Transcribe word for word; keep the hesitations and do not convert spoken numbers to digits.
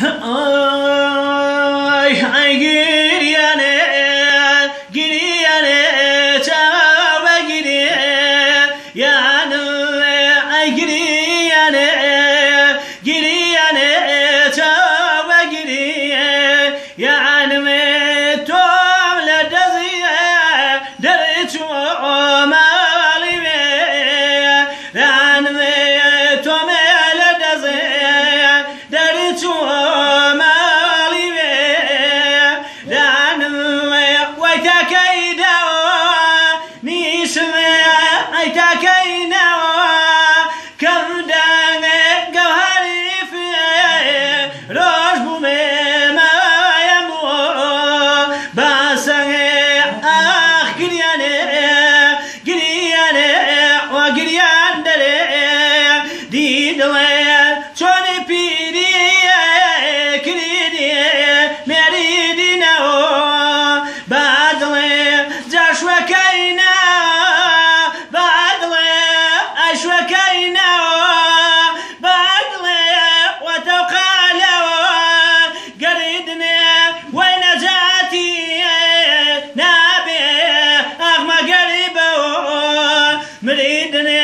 Ay ay giriyane giriyane çava giri yanı ay giriyane giriyane çava giri yanı tövle daziye derçu mali ve yanı tövle daziye derçu مريدنا